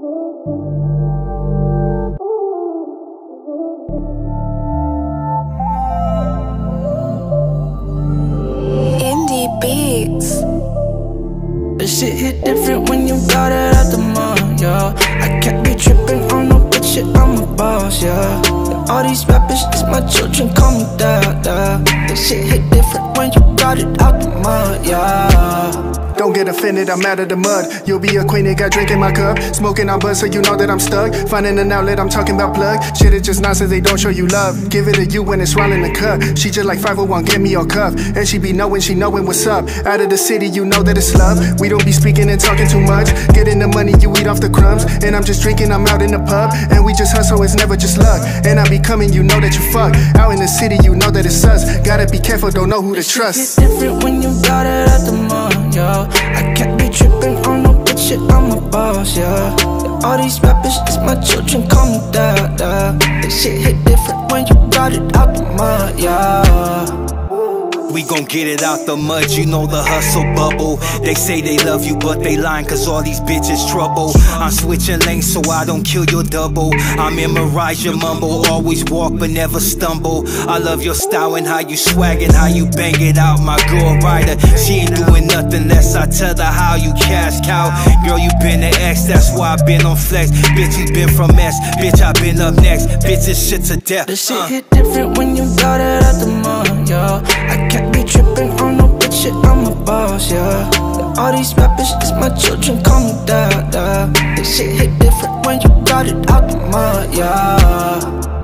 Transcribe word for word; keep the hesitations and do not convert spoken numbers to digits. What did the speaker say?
Indie beats. This shit hit different when you got it out the mud, yeah. I can't be tripping on no bitch shit, I'm a boss, yeah. And all these rappers is my children, call me dad, yeah. This shit hit different when you got it out the mud, yeah. Don't get offended, I'm out of the mud. You'll be acquainted, got drink in my cup. Smoking on buzz so you know that I'm stuck. Finding an outlet, I'm talking about plug. Shit is just nonsense, they don't show you love. Give it to you when it's rolling the cup. She just like five oh one, get me your cuff. And she be knowing, she knowing what's up. Out of the city, you know that it's love. We don't be speaking and talking too much. Getting the money, you eat off the crumbs. And I'm just drinking, I'm out in the pub. And we just hustle, it's never just luck. And I be coming, you know that you fuck. Out in the city, you know that it's us. Gotta be careful, don't know who to trust. It's different when you got it out the mud, yo. I can't be tripping on no bitch shit, I'm a boss, yeah. And all these rappers is my children, call me dad, yeah. This shit hit different when you got it out the mud, yeah. We gon' get it out the mud, you know the hustle bubble. They say they love you, but they lying, cause all these bitches trouble. I'm switching lanes so I don't kill your double. I memorize your mumble, always walk but never stumble. I love your style and how you swag and how you bang it out. My girl rider, she ain't doing nothing unless I tell her how you cash cow. Girl, you been an ex, that's why I been on flex. Bitch, you been from S, bitch, I been up next. Bitch, this shit to death. This shit hit different when you got it out the mud, yo. I can't be tripping on no bitch shit, I'm a boss, yeah. And all these rappers is my children, call me dad, yeah. This shit hit different when you got it out the mud, yeah.